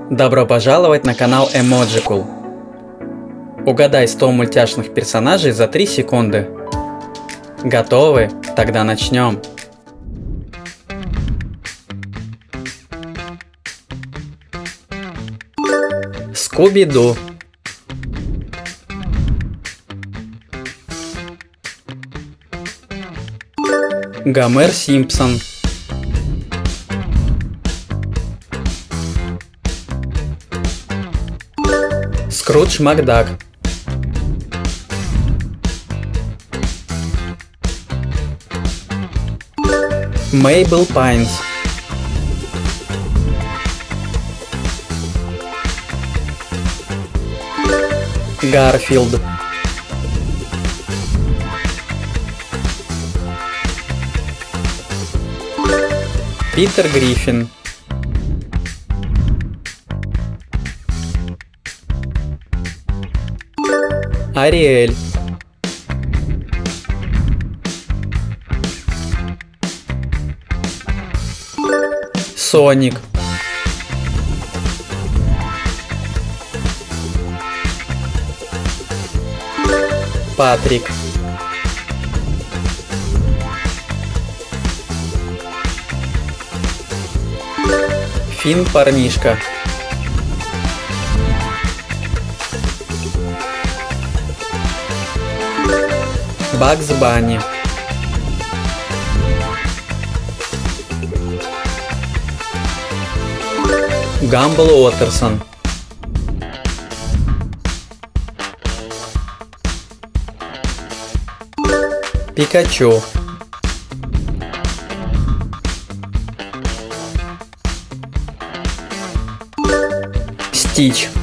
Добро пожаловать на канал Emojicool. Угадай 100 мультяшных персонажей за 3 секунды. Готовы? Тогда начнем. Скуби-Ду, Гомер Симпсон, Скрудж Макдак, Мейбл Пайнс, Гарфилд, Питер Гриффин, Ариэль, Соник, Патрик, Финн парнишка, Багс Банни, Гамбл Уотерсон, Пикачу, Стич,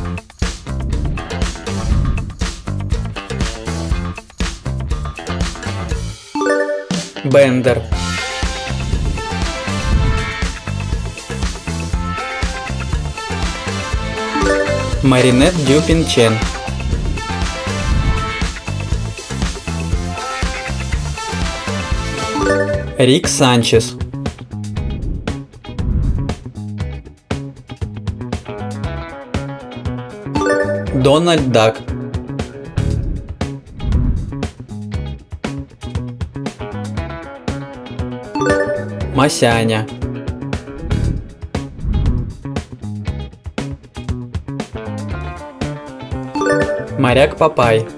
Бендер, Маринет Дюпин Чен, Рик Санчес, Дональд Дак, Масяня, Моряк Папай,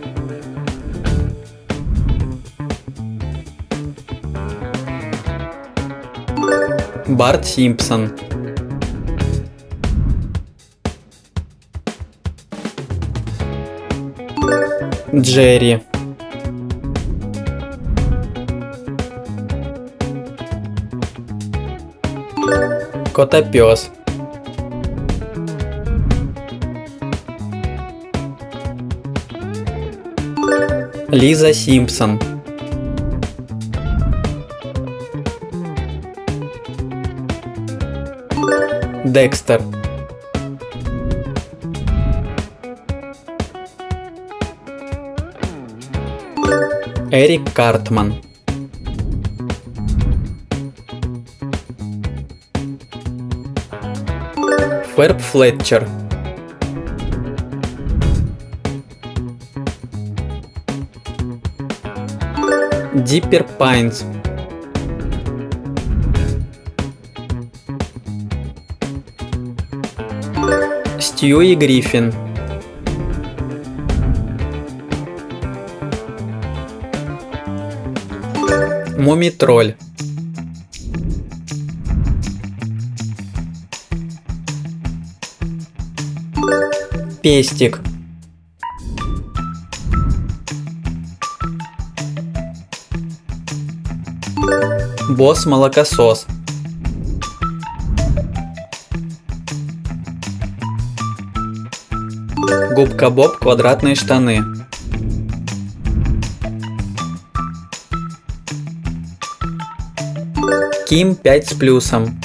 Барт Симпсон, Джерри, Котопес, Лиза Симпсон, Декстер, Эрик Картман, Ферб Флетчер, Диппер Пайнс, Стьюи Гриффин, Мумитроль, Пестик, Босс-молокосос, Губка Боб квадратные штаны, Ким 5 с плюсом,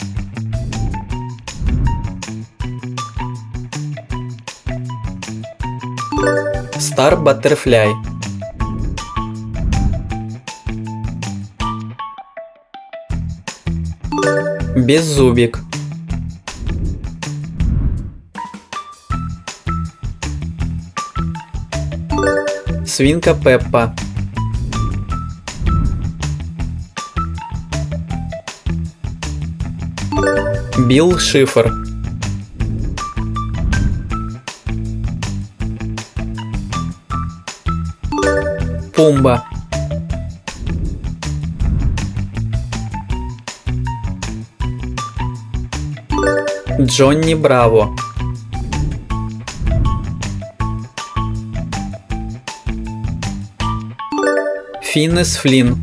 Стар Баттерфляй, Беззубик, Свинка Пеппа. Билл Шифр. Пумба. Джонни Браво. Финес Флинн.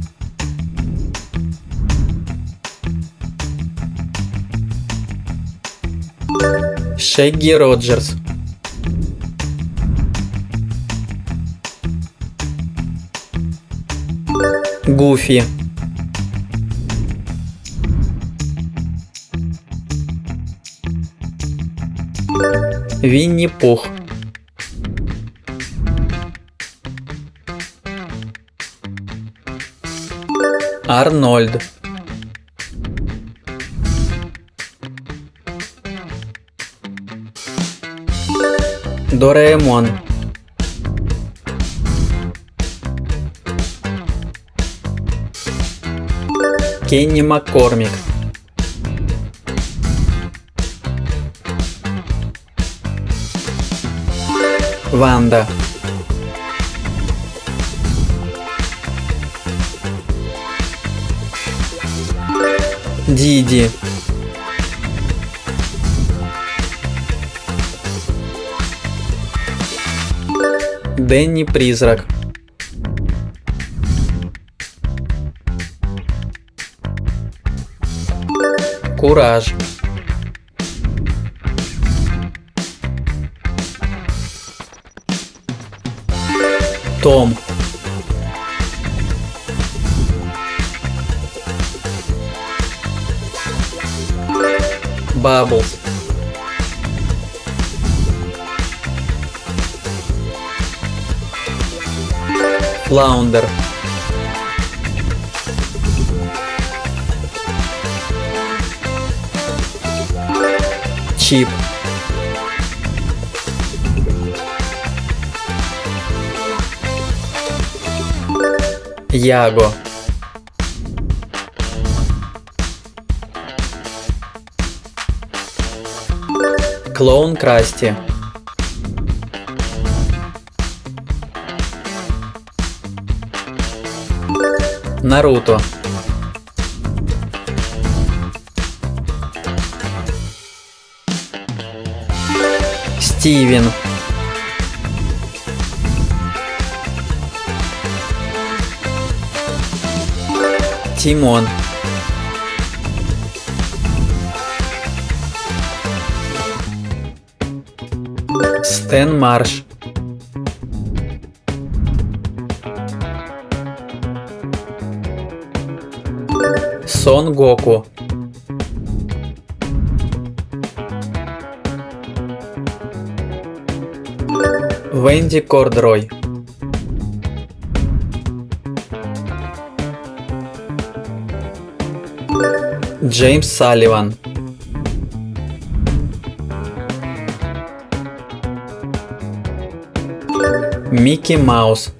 Шегги Роджерс. Гуфи. Винни-Пух. Арнольд. Дораэмон. Кенни Маккормик. Ванда. Диди. Дэнни Призрак. Кураж. Том. Бабблс. Флаундер. Чип. Яго. Клоун Красти. Наруто. Стивен. Тимон. Стэн Марш. Сон Гоку. Венди Кордрой. Джеймс Салливан. Микки Маус.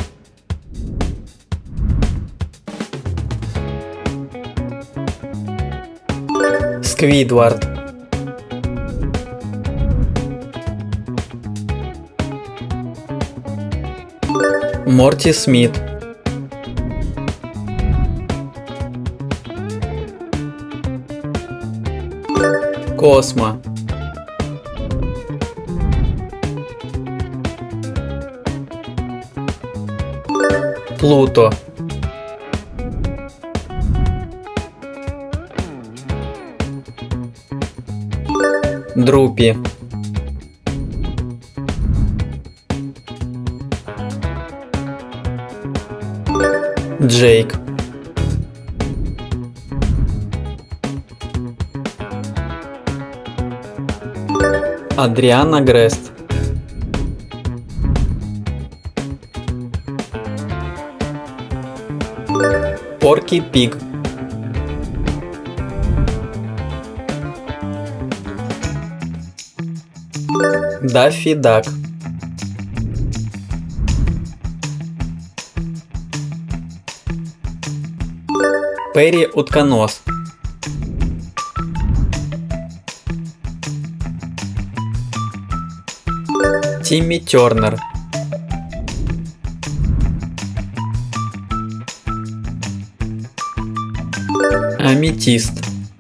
Сквидвард. Морти Смит. Космо. Плуто. Друпи. Джейк. Адриана Грест. Порки Пиг. Даффи Дак. Перри Утконос. Тимми Тернер. Аметист.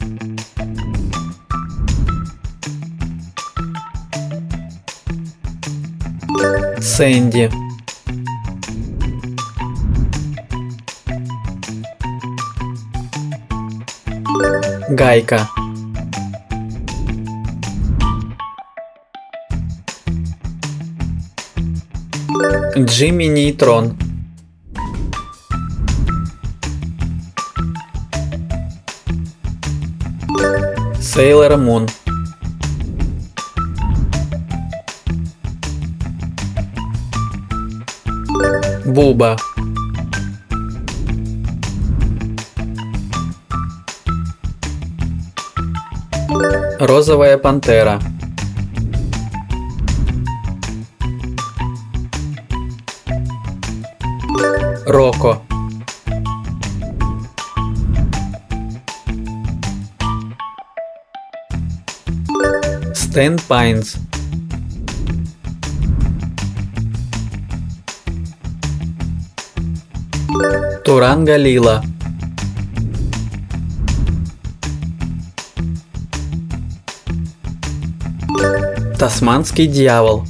Сэнди. Гайка. Джимми Нейтрон. Сейлор Мун. Буба. Розовая пантера. Роко. Стэн Пайнс. Туранга Лила. Тасманский дьявол.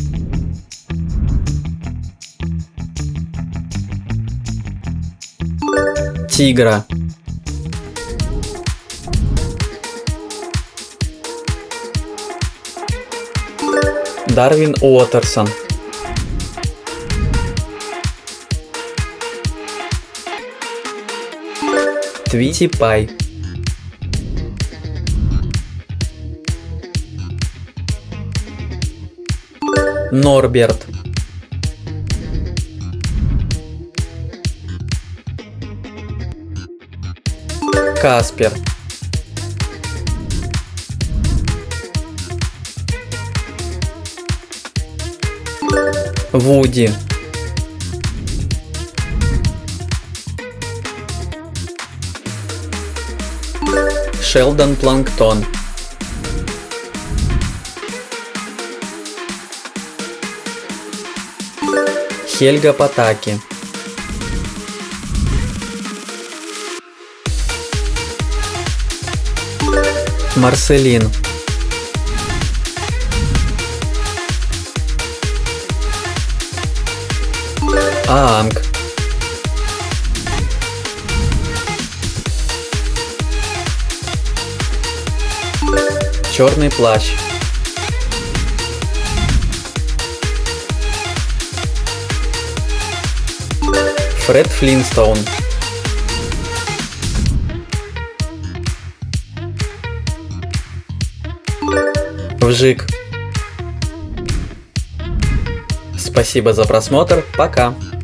Тигра. Дарвин Уотерсон. Твити Пай. Норберт. Каспер. Вуди. Шелдон Планктон. Хельга Патаки. Марселин. Аанг. Черный плащ. Фред Флинстоун. Вжик. Спасибо за просмотр. Пока.